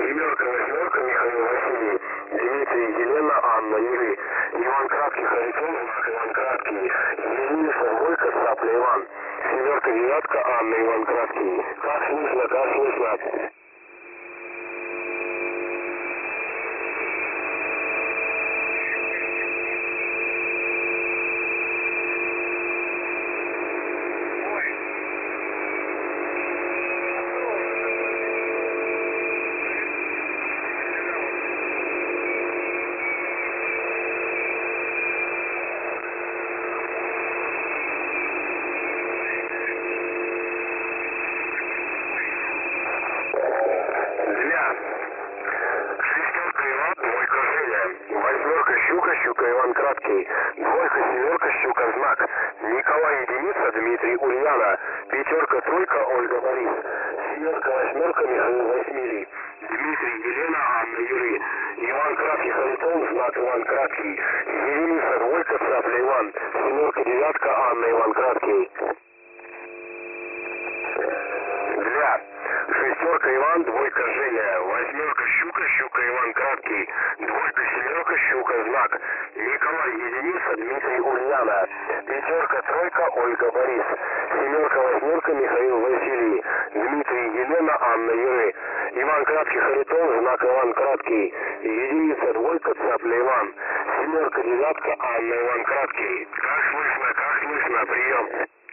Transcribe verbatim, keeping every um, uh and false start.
Семерка, восьмерка, Михаил, Василий, Дмитрий, Елена, Анна, Юрий, Иван Краткий, Харитон, знак Иван Краткий, Единица, двойка, Цапля, Иван, семерка, девятка, Анна, Иван Краткий. Как слышно, как слышно? Щука, щука, Иван Краткий, двойка, семерка, щука, знак, Николай, единица, Дмитрий, Ульяна, пятерка, тройка, Ольга, Борис, семерка, восьмерка, Михаил, Василий, Дмитрий, Елена, Анна, Юрий, Иван Краткий, Харитон, знак Иван Краткий, единица, двойка, Цапля, Иван, семерка, девятка, Анна, Иван Краткий. Для шестерка, Иван, двойка, Женя, восьмерка, щука, щука, Иван Краткий, двойка, семерка, щука, знак, Николай, единица, Дмитрий, Ульяна, пятерка, тройка, Ольга, Борис, семерка, восьмерка, Михаил, Василий, Дмитрий, Елена, Анна, Юрий, Иван Краткий, Харитон, знак Иван Краткий, единица, двойка, Цапля, Иван, семерка, девятка, Анна, Иван Краткий. Как слышно, как слышно, прием.